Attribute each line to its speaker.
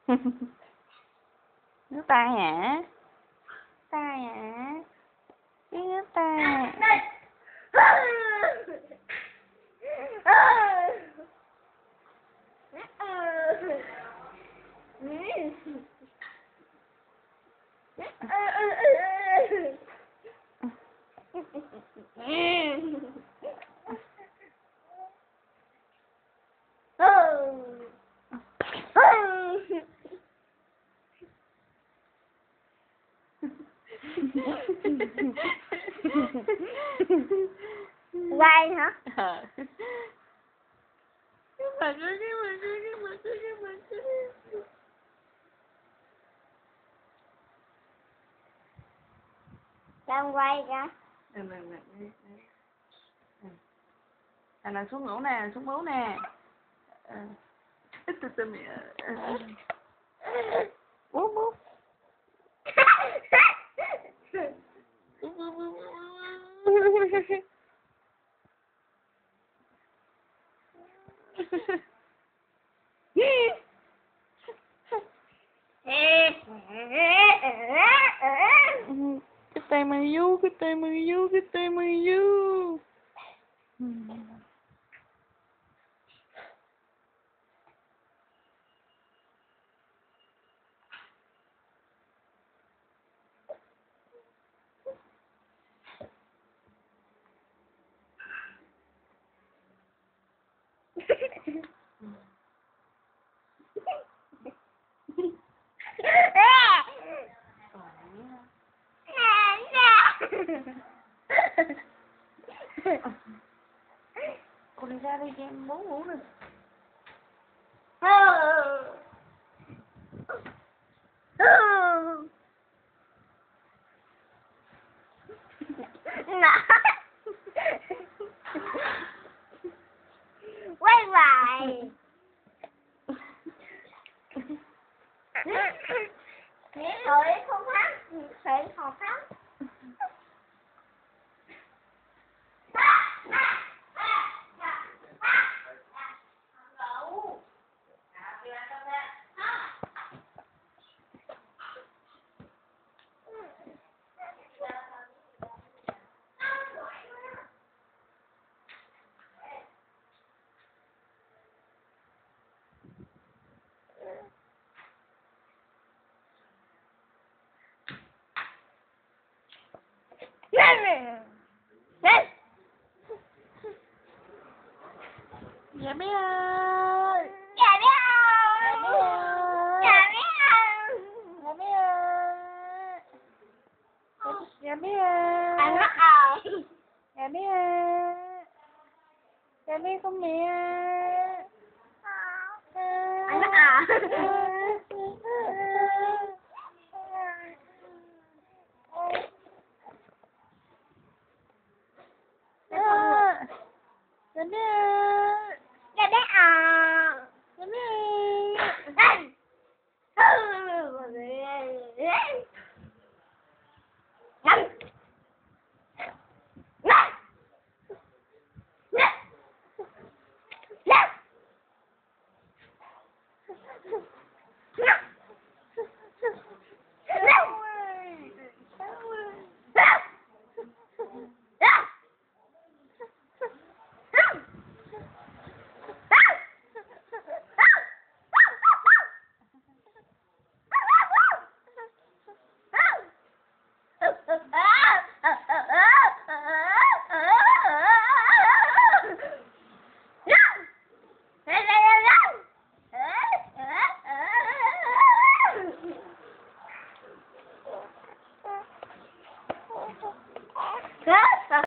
Speaker 1: Nước tay hả? Tay hả? Cái nước tay hả?
Speaker 2: Quay hả? Đang quay kìa.
Speaker 1: Là xuống ngủ nè, xuống bú nè. Từ từ mẹ. Bú bú. Cái tay mày vô, cái tay mày vô, cái tay mày vô. Con đi ra đây cho em bố ngủ rồi.
Speaker 2: Quay lại. Sợi không hát, sợi không hát.
Speaker 1: Dạ bé ơi.
Speaker 2: Dạ bé ơi. Dạ bé ơi.
Speaker 1: Dạ bé ơi. Dạ bé ơi.
Speaker 2: Anh mất rồi.
Speaker 1: Dạ bé ơi. Dạ bé con mẹ.
Speaker 2: Anh mất rồi.
Speaker 1: Dạ bé ơi.